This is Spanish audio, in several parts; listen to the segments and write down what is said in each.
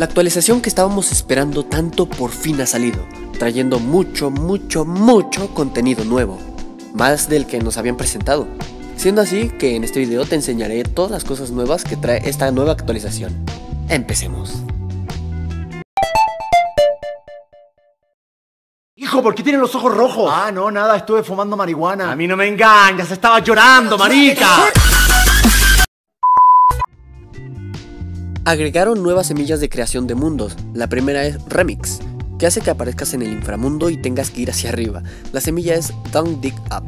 La actualización que estábamos esperando tanto por fin ha salido, trayendo mucho contenido nuevo, más del que nos habían presentado. Siendo así que en este video te enseñaré todas las cosas nuevas que trae esta nueva actualización. Empecemos. Hijo, ¿por qué tienen los ojos rojos? Ah, no, nada, estuve fumando marihuana. A mí no me engañas, estaba llorando, marica. Agregaron nuevas semillas de creación de mundos. La primera es Remix, que hace que aparezcas en el inframundo y tengas que ir hacia arriba. La semilla es Don't Dig Up.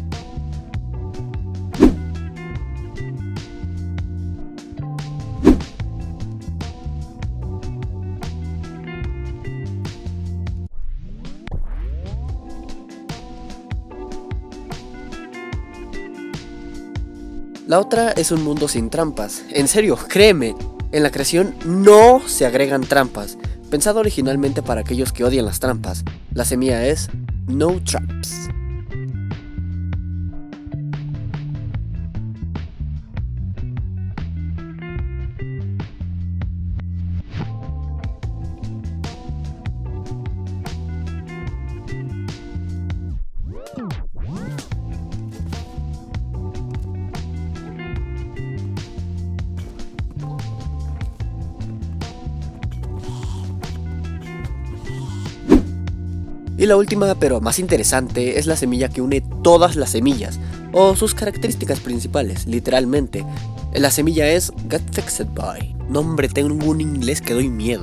La otra es un mundo sin trampas. En serio, créeme, en la creación no se agregan trampas. Pensado originalmente para aquellos que odian las trampas. La semilla es No Traps. Y la última, pero más interesante, es la semilla que une todas las semillas, o sus características principales, literalmente. La semilla es Get Fixed By. No hombre, tengo un inglés que doy miedo.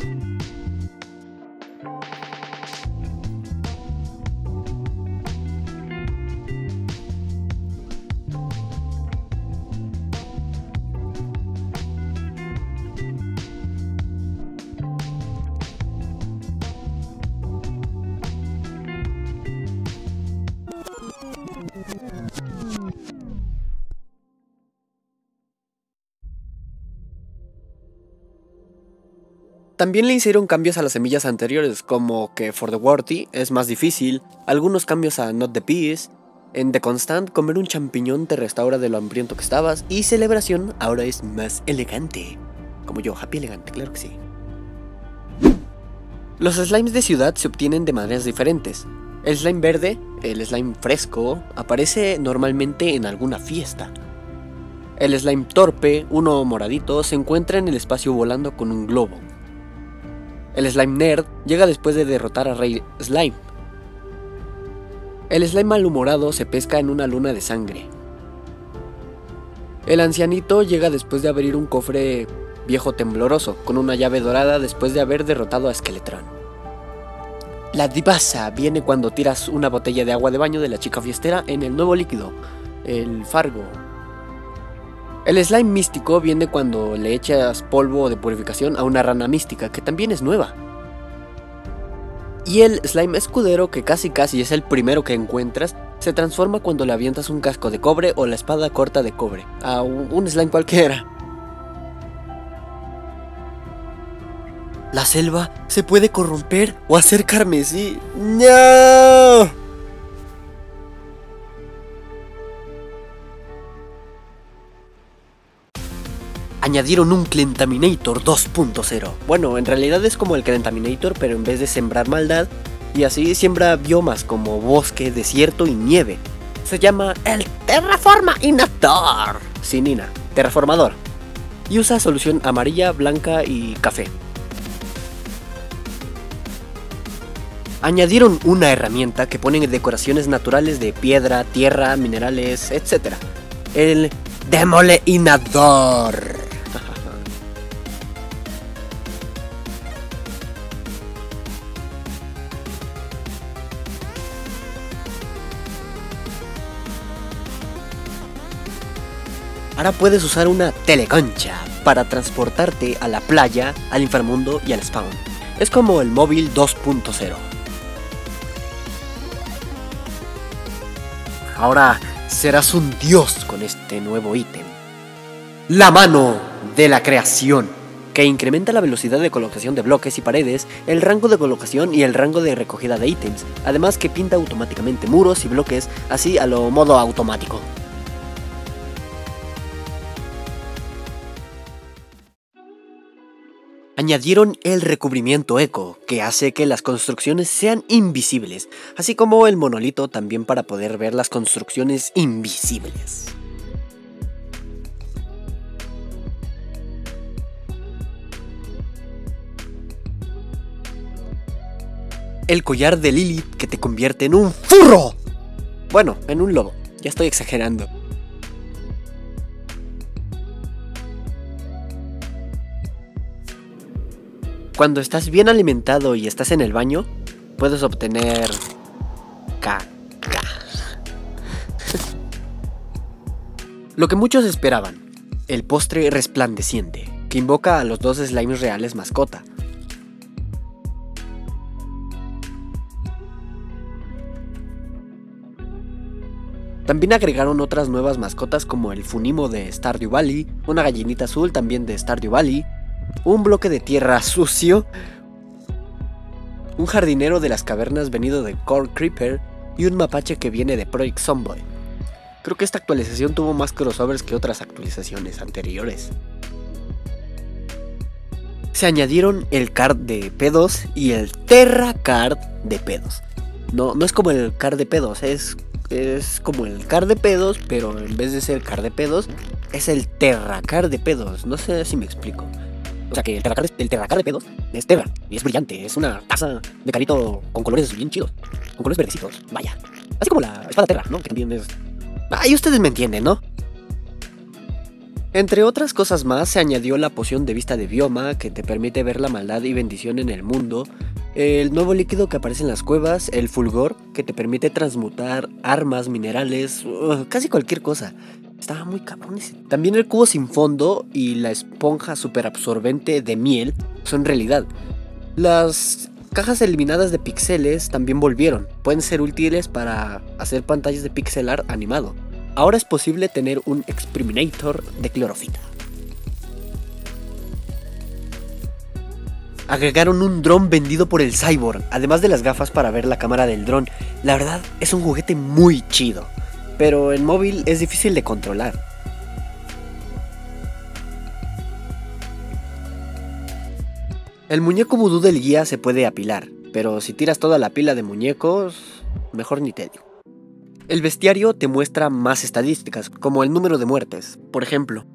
También le hicieron cambios a las semillas anteriores, como que For the Worthy es más difícil, algunos cambios a Not the Peace, en The Constant comer un champiñón te restaura de lo hambriento que estabas, y Celebración ahora es más elegante, como yo, happy elegante, claro que sí. Los slimes de ciudad se obtienen de maneras diferentes. El slime verde, el slime fresco, aparece normalmente en alguna fiesta. El slime torpe, uno moradito, se encuentra en el espacio volando con un globo. El slime nerd llega después de derrotar a Rey Slime. El slime malhumorado se pesca en una luna de sangre. El ancianito llega después de abrir un cofre viejo tembloroso, con una llave dorada después de haber derrotado a Skeletron. La divasa viene cuando tiras una botella de agua de baño de la chica fiestera en el nuevo líquido, el Fargo. El slime místico viene cuando le echas polvo de purificación a una rana mística, que también es nueva. Y el slime escudero, que casi es el primero que encuentras, se transforma cuando le avientas un casco de cobre o la espada corta de cobre a un slime cualquiera. La selva se puede corromper o hacer carmesí. ¡No! Añadieron un Clentaminator 2.0. Bueno, en realidad es como el Clentaminator, pero en vez de sembrar maldad, y así siembra biomas como bosque, desierto y nieve. Se llama el Terraformator. Sin Ina, terraformador. Y usa solución amarilla, blanca y café. Añadieron una herramienta que pone decoraciones naturales de piedra, tierra, minerales, etc. El Demoleinador. Ahora puedes usar una teleconcha para transportarte a la playa, al inframundo y al spawn. Es como el móvil 2.0. Ahora serás un dios con este nuevo ítem. La mano de la creación, que incrementa la velocidad de colocación de bloques y paredes, el rango de colocación y el rango de recogida de ítems. Además que pinta automáticamente muros y bloques, así a lo modo automático. Añadieron el recubrimiento eco, que hace que las construcciones sean invisibles, así como el monolito también para poder ver las construcciones invisibles. El collar de Lilith que te convierte en un furro. Bueno, en un lobo, ya estoy exagerando. Cuando estás bien alimentado y estás en el baño, puedes obtener caca. Lo que muchos esperaban, el postre resplandeciente, que invoca a los dos slimes reales mascota. También agregaron otras nuevas mascotas como el Funimo de Stardew Valley, una gallinita azul también de Stardew Valley, un bloque de tierra sucio, un jardinero de las cavernas venido de Core Creeper y un mapache que viene de Project Zomboid. Creo que esta actualización tuvo más crossovers que otras actualizaciones anteriores. Se añadieron el card de pedos y el Terra Card de pedos. No es como el card de pedos, es como el card de pedos, pero en vez de ser card de pedos, es el Terra Card de pedos. No sé si me explico. O sea que el Terra Card de pedos es Terra y es brillante, es una taza de carito con colores bien chidos, con colores verdecitos, vaya. Así como la espada Terra, ¿no? Que también es... Ahí ustedes me entienden, ¿no? Entre otras cosas más, se añadió la poción de vista de bioma, que te permite ver la maldad y bendición en el mundo, el nuevo líquido que aparece en las cuevas, el fulgor, que te permite transmutar armas, minerales, casi cualquier cosa. Estaba muy cabrón ese. También el cubo sin fondo y la esponja super absorbente de miel son realidad. Las cajas eliminadas de píxeles también volvieron. Pueden ser útiles para hacer pantallas de pixel art animado. Ahora es posible tener un Expriminator de clorofita. Agregaron un dron vendido por el Cyborg, además de las gafas para ver la cámara del dron. La verdad es un juguete muy chido, pero en móvil es difícil de controlar. El muñeco vudú del guía se puede apilar, pero si tiras toda la pila de muñecos, mejor ni te digo. El bestiario te muestra más estadísticas, como el número de muertes, por ejemplo.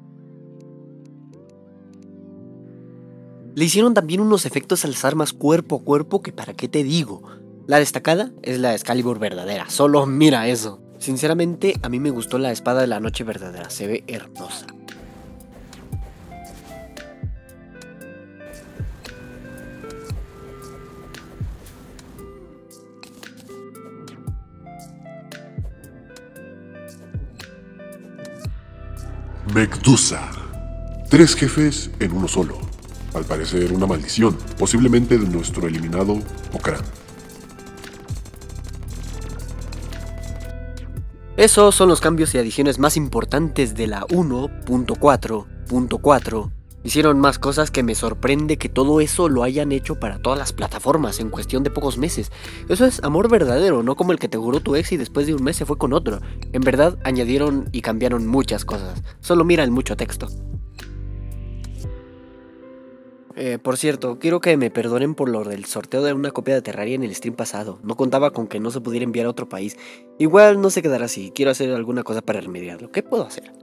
Le hicieron también unos efectos a las armas cuerpo a cuerpo que para qué te digo. La destacada es la Excalibur verdadera, solo mira eso. Sinceramente, a mí me gustó la espada de la noche verdadera, se ve hermosa. Medusa. 3 jefes en uno solo. Al parecer una maldición, posiblemente de nuestro eliminado Okran. Esos son los cambios y adiciones más importantes de la 1.4.4. Hicieron más cosas que me sorprende que todo eso lo hayan hecho para todas las plataformas en cuestión de pocos meses. Eso es amor verdadero, no como el que te juró tu ex y después de un mes se fue con otro. En verdad añadieron y cambiaron muchas cosas, solo mira el mucho texto. Por cierto, quiero que me perdonen por lo del sorteo de una copia de Terraria en el stream pasado. No contaba con que no se pudiera enviar a otro país. Igual no se quedará así, quiero hacer alguna cosa para remediarlo. ¿Qué puedo hacer?